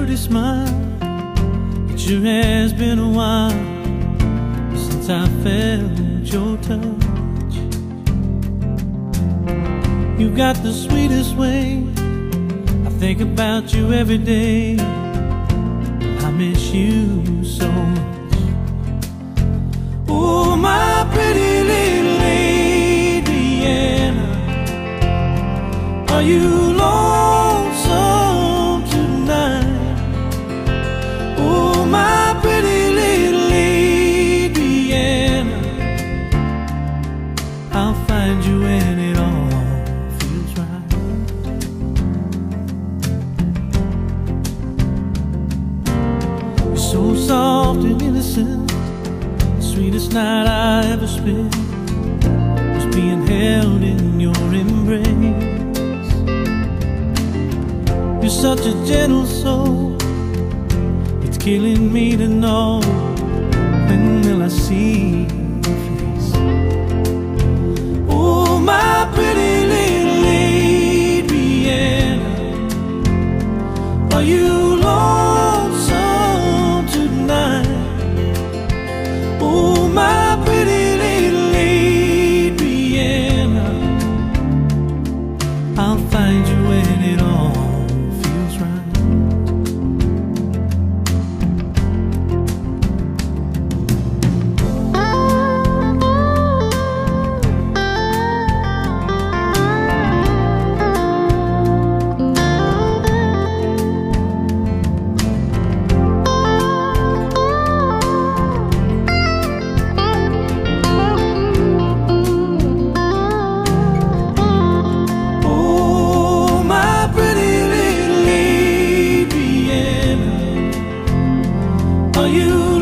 pretty smile. It sure has been a while since I felt your touch. You got the sweetest way. I think about you every day. I miss you so much. Oh, my pretty little lady Anna, are you lonesome tonight? Oh, my pretty little lady Anna, I'll find you when it all feels right. You're so soft and innocent. The sweetest night I ever spent was being held in your embrace. You're such a gentle soul. It's killing me to know, when will I see your face? Oh, my pretty little lady Anna, are you lonesome tonight? Oh, my pretty little lady Anna, I'll find you when it all feels right. Are you